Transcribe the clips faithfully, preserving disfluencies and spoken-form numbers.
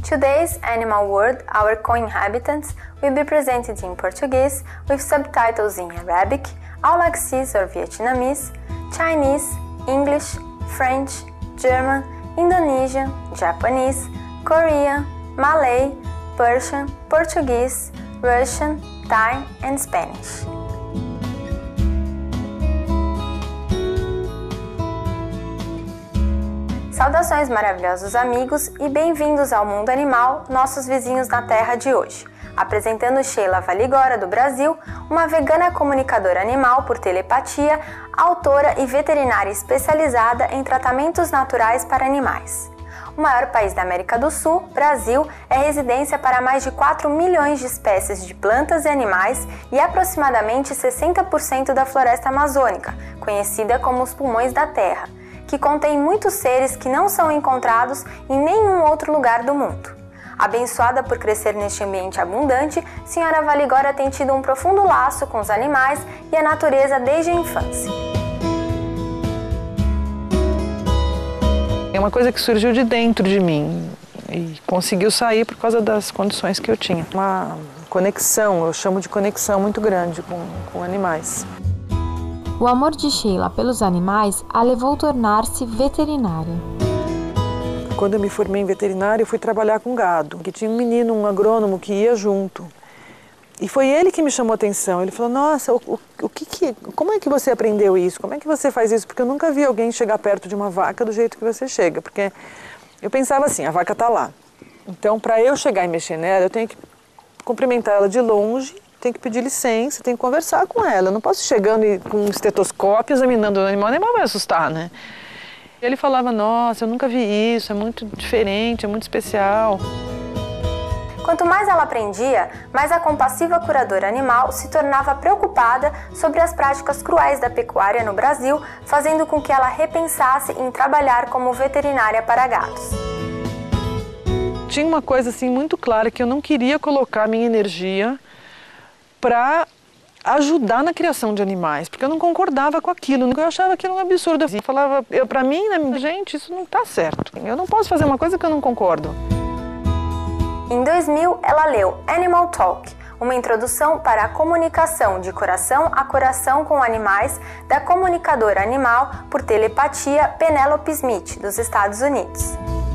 Today's Animal World, Our Co-Inhabitants, will be presented in Portuguese with subtitles in Arabic, Aulacese or Vietnamese, Chinese, English, French, German, Indonesian, Japanese, Korean, Malay, Persian, Portuguese, Russian, Thai and Spanish. Saudações maravilhosos amigos e bem-vindos ao Mundo Animal, nossos vizinhos na Terra de hoje. Apresentando Sheila Valigora do Brasil, uma vegana comunicadora animal por telepatia, autora e veterinária especializada em tratamentos naturais para animais. O maior país da América do Sul, Brasil, é residência para mais de quatro milhões de espécies de plantas e animais e aproximadamente sessenta por cento da floresta amazônica, conhecida como os pulmões da Terra, que contém muitos seres que não são encontrados em nenhum outro lugar do mundo. Abençoada por crescer neste ambiente abundante, Senhora Valigora tem tido um profundo laço com os animais e a natureza desde a infância. É uma coisa que surgiu de dentro de mim e conseguiu sair por causa das condições que eu tinha. Uma conexão, eu chamo de conexão muito grande com, com animais. O amor de Sheila pelos animais a levou a tornar-se veterinária. Quando eu me formei em veterinária, eu fui trabalhar com gado, que tinha um menino, um agrônomo, que ia junto. E foi ele que me chamou a atenção. Ele falou, nossa, o, o, o que que, como é que você aprendeu isso? Como é que você faz isso? Porque eu nunca vi alguém chegar perto de uma vaca do jeito que você chega. Porque eu pensava assim, a vaca está lá. Então, para eu chegar e mexer nela, eu tenho que cumprimentar ela de longe, tenho que pedir licença, tenho que conversar com ela. Eu não posso ir chegando e, com um estetoscópio examinando o animal, o animal vai assustar, né? Ele falava, nossa, eu nunca vi isso, é muito diferente, é muito especial. Quanto mais ela aprendia, mais a compassiva curadora animal se tornava preocupada sobre as práticas cruéis da pecuária no Brasil, fazendo com que ela repensasse em trabalhar como veterinária para gados. Tinha uma coisa assim muito clara, que eu não queria colocar minha energia para ajudar na criação de animais, porque eu não concordava com aquilo, eu achava aquilo um absurdo. Eu falava, eu, para mim, né, gente, isso não está certo. Eu não posso fazer uma coisa que eu não concordo. Em dois mil, ela leu Animal Talk, uma introdução para a comunicação de coração a coração com animais da comunicadora animal por telepatia Penelope Smith, dos Estados Unidos.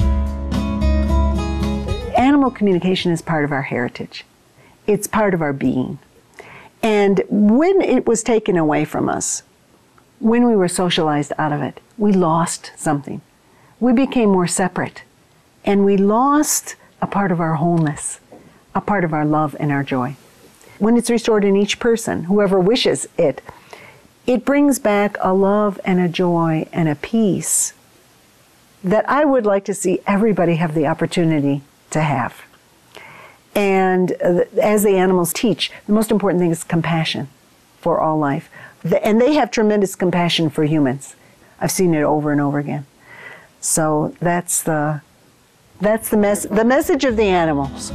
Animal communication is part of our heritage. It's part of our being. And when it was taken away from us, when we were socialized out of it, we lost something. We became more separate, and we lost a part of our wholeness, a part of our love and our joy. When it's restored in each person, whoever wishes it, it brings back a love and a joy and a peace that I would like to see everybody have the opportunity to have. And uh, as the animals teach, the most important thing is compassion for all life. The, and they have tremendous compassion for humans. I've seen it over and over again. So that's the, that's the, mes the message of the animals.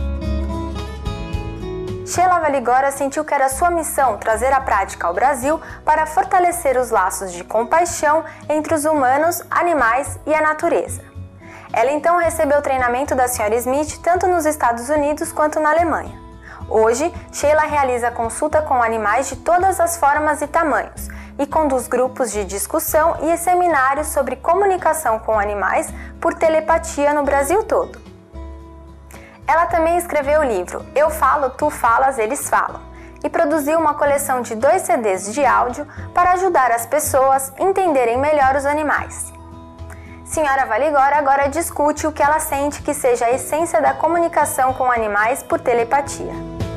Sheila Valigora sentiu que era sua missão trazer a prática ao Brasil para fortalecer os laços de compaixão entre os humanos, animais e a natureza. Ela então recebeu treinamento da senhora Smith tanto nos Estados Unidos quanto na Alemanha. Hoje, Sheila realiza consulta com animais de todas as formas e tamanhos e conduz grupos de discussão e seminários sobre comunicação com animais por telepatia no Brasil todo. Ela também escreveu o livro Eu Falo, Tu Falas, Eles Falam e produziu uma coleção de dois C Ds de áudio para ajudar as pessoas a entenderem melhor os animais. Senhora Valigora agora discute o que ela sente que seja a essência da comunicação com animais por telepatia.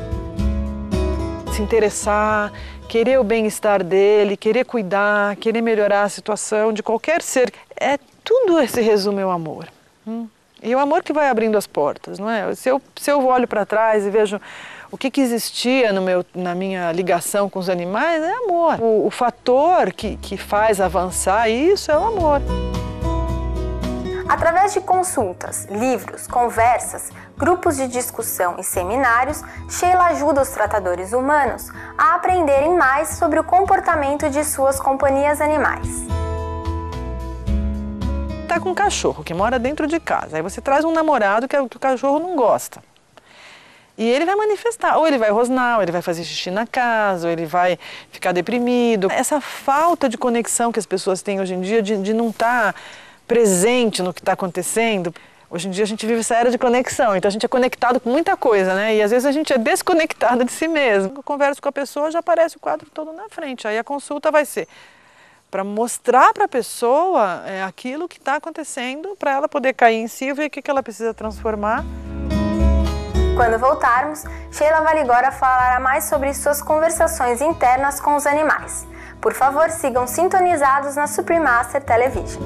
Se interessar, querer o bem-estar dele, querer cuidar, querer melhorar a situação de qualquer ser. É tudo esse resumo é o amor. Hum? E o amor que vai abrindo as portas, não é? Se eu, se eu olho para trás e vejo o que, que existia no meu, na minha ligação com os animais, é amor. O, o fator que, que faz avançar isso é o amor. Através de consultas, livros, conversas, grupos de discussão e seminários, Sheila ajuda os tratadores humanos a aprenderem mais sobre o comportamento de suas companhias animais. está com um cachorro que mora dentro de casa, aí você traz um namorado que, que o cachorro não gosta. E ele vai manifestar, ou ele vai rosnar, ou ele vai fazer xixi na casa, ou ele vai ficar deprimido. Essa falta de conexão que as pessoas têm hoje em dia, de, de não estar presente no que está acontecendo. Hoje em dia a gente vive essa era de conexão, então a gente é conectado com muita coisa, né? E às vezes a gente é desconectado de si mesmo. Eu converso com a pessoa, já aparece o quadro todo na frente. Aí a consulta vai ser para mostrar para a pessoa é, aquilo que está acontecendo, para ela poder cair em si e ver o que, que ela precisa transformar. Quando voltarmos, Sheila Valigora falará mais sobre suas conversações internas com os animais. Por favor, sigam sintonizados na Supreme Master Television.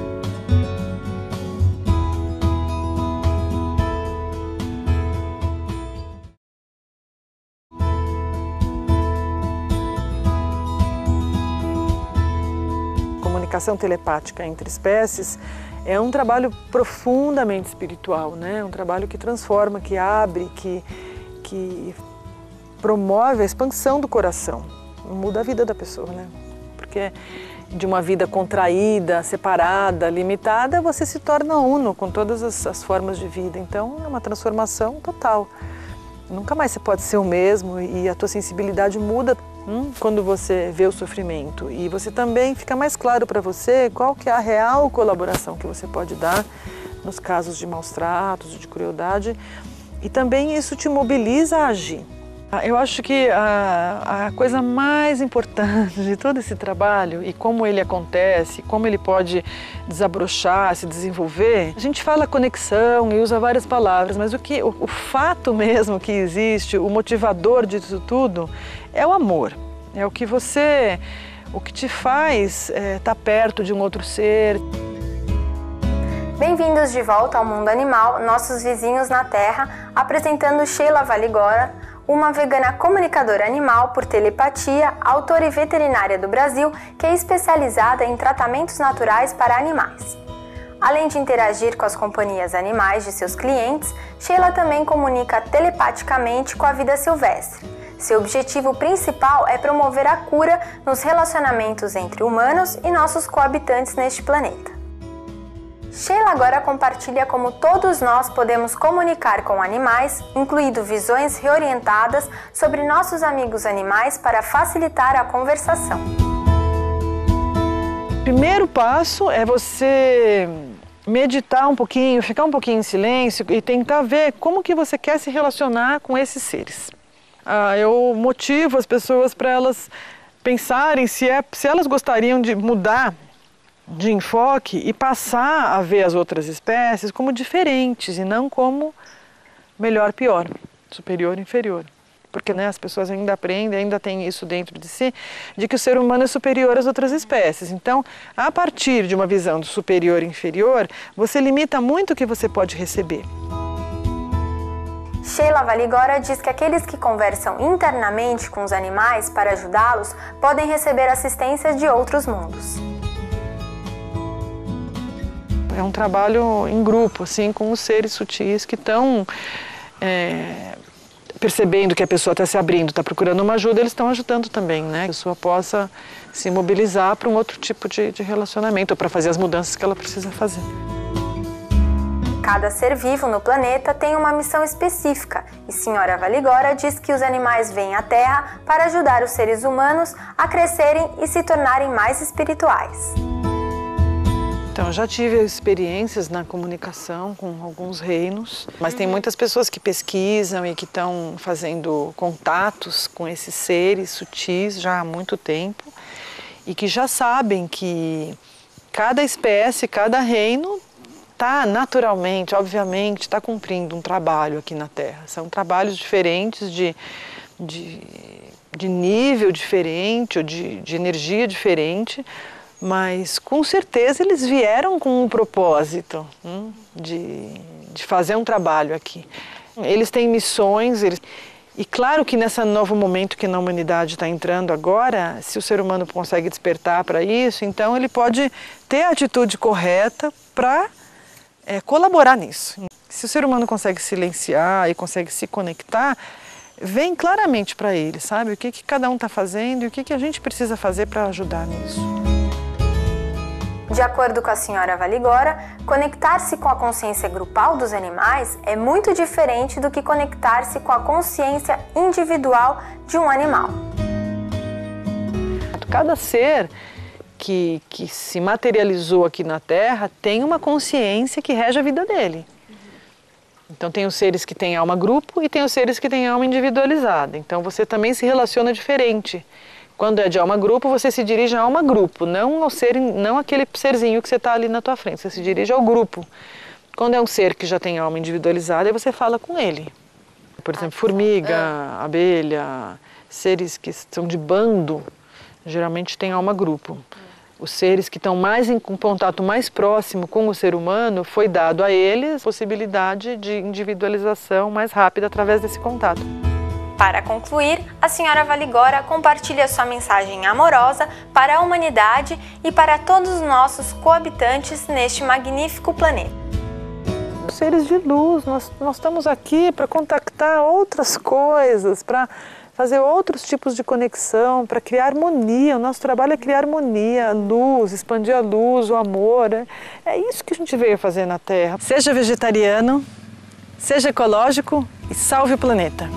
Comunicação telepática entre espécies é um trabalho profundamente espiritual, né? Um trabalho que transforma, que abre, que, que promove a expansão do coração, muda a vida da pessoa, né? Porque de uma vida contraída, separada, limitada, você se torna uno com todas as, as formas de vida. Então é uma transformação total. Nunca mais você pode ser o mesmo e a tua sensibilidade muda hum, quando você vê o sofrimento. E você também fica mais claro para você qual que é a real colaboração que você pode dar nos casos de maus tratos, de crueldade. E também isso te mobiliza a agir. Eu acho que a, a coisa mais importante de todo esse trabalho e como ele acontece, como ele pode desabrochar, se desenvolver, a gente fala conexão e usa várias palavras, mas o, que, o, o fato mesmo que existe, o motivador disso tudo, é o amor. É o que você, o que te faz estar é, tá perto de um outro ser. Bem-vindos de volta ao Mundo Animal, nossos vizinhos na Terra, apresentando Sheila Valigora, uma vegana comunicadora animal por telepatia, autora e veterinária do Brasil, que é especializada em tratamentos naturais para animais. Além de interagir com as companhias animais de seus clientes, Sheila também comunica telepaticamente com a vida silvestre. Seu objetivo principal é promover a cura nos relacionamentos entre humanos e nossos coabitantes neste planeta. Sheila agora compartilha como todos nós podemos comunicar com animais, incluindo visões reorientadas sobre nossos amigos animais para facilitar a conversação. O primeiro passo é você meditar um pouquinho, ficar um pouquinho em silêncio e tentar ver como que você quer se relacionar com esses seres. Ah, eu motivo as pessoas para elas pensarem se, é, se elas gostariam de mudar de enfoque e passar a ver as outras espécies como diferentes e não como melhor, pior, superior, inferior. Porque né, as pessoas ainda aprendem, ainda têm isso dentro de si, de que o ser humano é superior às outras espécies. Então, a partir de uma visão do superior e inferior, você limita muito o que você pode receber. Sheila Valigora diz que aqueles que conversam internamente com os animais para ajudá-los podem receber assistência de outros mundos. É um trabalho em grupo, assim, com os seres sutis que estão é, percebendo que a pessoa está se abrindo, está procurando uma ajuda, eles estão ajudando também, né? Que a pessoa possa se mobilizar para um outro tipo de, de relacionamento, ou para fazer as mudanças que ela precisa fazer. Cada ser vivo no planeta tem uma missão específica e Senhora Valigora diz que os animais vêm à Terra para ajudar os seres humanos a crescerem e se tornarem mais espirituais. Então, eu já tive experiências na comunicação com alguns reinos, mas tem muitas pessoas que pesquisam e que estão fazendo contatos com esses seres sutis já há muito tempo e que já sabem que cada espécie, cada reino está naturalmente, obviamente, está cumprindo um trabalho aqui na Terra. São trabalhos diferentes, de, de, de nível diferente, ou de, de energia diferente, mas com certeza eles vieram com um propósito hum, de, de fazer um trabalho aqui. Eles têm missões, eles... e claro que nesse novo momento que a humanidade está entrando agora, se o ser humano consegue despertar para isso, então ele pode ter a atitude correta para é, colaborar nisso. Se o ser humano consegue silenciar e consegue se conectar, vem claramente para ele, sabe? O que, que cada um está fazendo e o que, que a gente precisa fazer para ajudar nisso. De acordo com a senhora Valigora, conectar-se com a consciência grupal dos animais é muito diferente do que conectar-se com a consciência individual de um animal. Cada ser que, que se materializou aqui na Terra tem uma consciência que rege a vida dele. Então tem os seres que têm alma grupo e tem os seres que têm alma individualizada. Então você também se relaciona diferente. Quando é de alma grupo, você se dirige a alma grupo, não ao ser, não aquele serzinho que você está ali na tua frente, você se dirige ao grupo. Quando é um ser que já tem alma individualizada, aí você fala com ele. Por exemplo, formiga, abelha, seres que são de bando, geralmente têm alma grupo. Os seres que estão mais em contato mais próximo com o ser humano, foi dado a eles a possibilidade de individualização mais rápida através desse contato. Para concluir, a senhora Valigora compartilha sua mensagem amorosa para a humanidade e para todos os nossos coabitantes neste magnífico planeta. Seres de luz, nós, nós estamos aqui para contactar outras coisas, para fazer outros tipos de conexão, para criar harmonia. O nosso trabalho é criar harmonia, a luz, expandir a luz, o amor. É, é isso que a gente veio fazer na Terra. Seja vegetariano, seja ecológico e salve o planeta.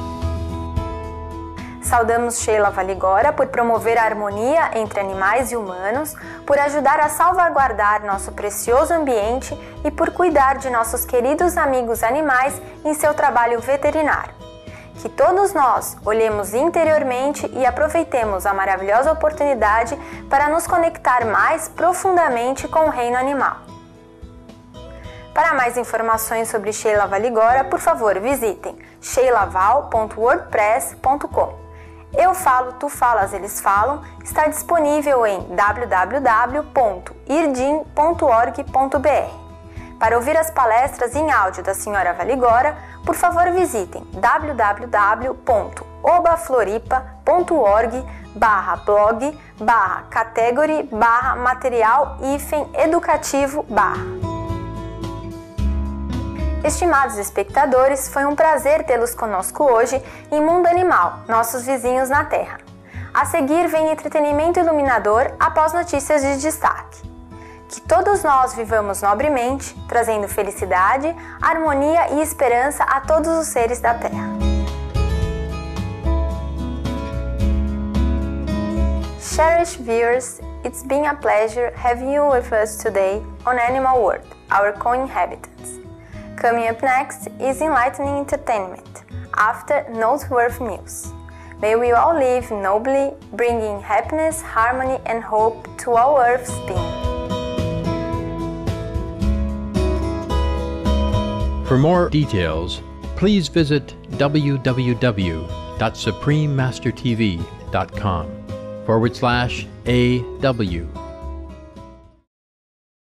Saudamos Sheila Valigora por promover a harmonia entre animais e humanos, por ajudar a salvaguardar nosso precioso ambiente e por cuidar de nossos queridos amigos animais em seu trabalho veterinário. Que todos nós olhemos interiormente e aproveitemos a maravilhosa oportunidade para nos conectar mais profundamente com o reino animal. Para mais informações sobre Sheila Valigora, por favor, visitem sheila val ponto wordpress ponto com. Eu Falo, Tu Falas, Eles Falam está disponível em w w w ponto irdim ponto org ponto b r. Para ouvir as palestras em áudio da senhora Valigora, por favor visitem w w w ponto obafloripa ponto org barra blog barra category barra material hífen educativo barra. Estimados espectadores, foi um prazer tê-los conosco hoje em Mundo Animal, nossos vizinhos na Terra. A seguir vem entretenimento iluminador após notícias de destaque. Que todos nós vivamos nobremente, trazendo felicidade, harmonia e esperança a todos os seres da Terra. Cherished viewers, it's been a pleasure having you with us today on Animal World, our co-inhabitants. Coming up next is enlightening entertainment, after noteworthy news. May we all live nobly, bringing happiness, harmony and hope to all Earth's being. For more details, please visit w w w dot supreme master t v dot com forward slash A W